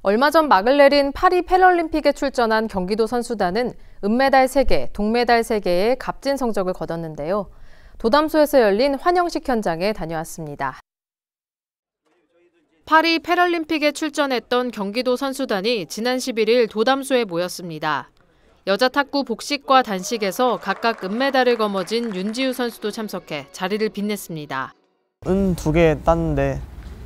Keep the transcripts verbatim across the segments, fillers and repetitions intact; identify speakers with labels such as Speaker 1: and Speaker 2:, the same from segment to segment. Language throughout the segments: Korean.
Speaker 1: 얼마 전 막을 내린 파리 패럴림픽에 출전한 경기도 선수단은 은메달 세 개, 동메달 세 개의 값진 성적을 거뒀는데요. 도담소에서 열린 환영식 현장에 다녀왔습니다. 파리 패럴림픽에 출전했던 경기도 선수단이 지난 십일일 도담소에 모였습니다. 여자 탁구 복식과 단식에서 각각 은메달을 거머쥔 윤지우 선수도 참석해 자리를 빛냈습니다.
Speaker 2: 은 두 개 땄는데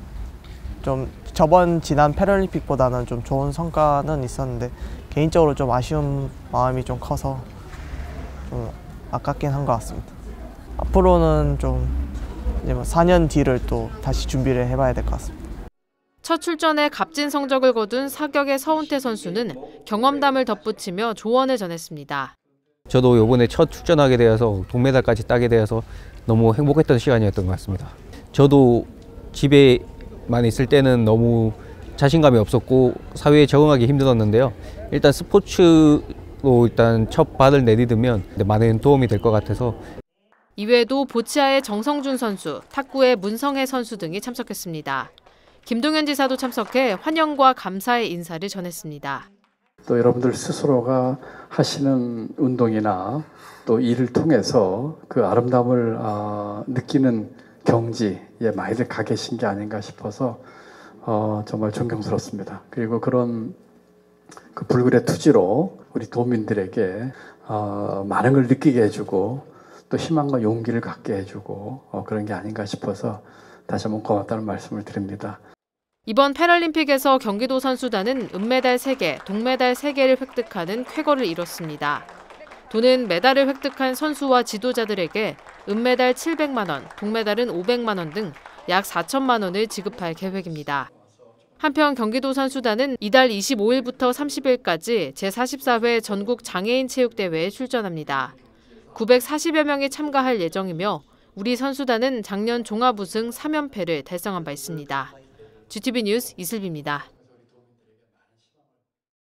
Speaker 2: 좀 저번 지난 패럴림픽보다는 좀 좋은 성과는 있었는데 개인적으로 좀 아쉬운 마음이 좀 커서 좀 아깝긴 한 것 같습니다. 앞으로는 좀 이제 뭐 사 년 뒤를 또 다시 준비를 해봐야 될 것 같습니다.
Speaker 1: 첫 출전에 값진 성적을 거둔 사격의 서운태 선수는 경험담을 덧붙이며 조언을 전했습니다.
Speaker 3: 저도 이번에 첫 출전하게 되어서 동메달까지 따게 되어서 너무 행복했던 시간이었던 것 같습니다. 저도 집에만 있을 때는 너무 자신감이 없었고 사회에 적응하기 힘들었는데요. 일단 스포츠로 일단 첫 발을 내디디면 많은 도움이 될 것 같아서.
Speaker 1: 이외에도 보치아의 정성준 선수, 탁구의 문성혜 선수 등이 참석했습니다. 김동연 지사도 참석해 환영과 감사의 인사를 전했습니다.
Speaker 4: 또 여러분들 스스로가 하시는 운동이나 또 일을 통해서 그 아름다움을 어, 느끼는 경지에 많이들 가 계신 게 아닌가 싶어서 어, 정말 존경스럽습니다. 그리고 그런 그 불굴의 투지로 우리 도민들에게 어, 많은 걸 느끼게 해주고 또 희망과 용기를 갖게 해주고 어, 그런 게 아닌가 싶어서 다시 한번 고맙다는 말씀을 드립니다.
Speaker 1: 이번 패럴림픽에서 경기도 선수단은 은메달 세 개, 동메달 세 개를 획득하는 쾌거를 이뤘습니다. 도는 메달을 획득한 선수와 지도자들에게 은메달 칠백만 원, 동메달은 오백만 원 등 약 사천만 원을 지급할 계획입니다. 한편 경기도 선수단은 이달 이십오일부터 삼십일까지 제사십사 회 전국 장애인 체육대회에 출전합니다. 구백사십여 명이 참가할 예정이며 우리 선수단은 작년 종합우승 삼 연패를 달성한 바 있습니다. 지티비 뉴스 이슬비입니다.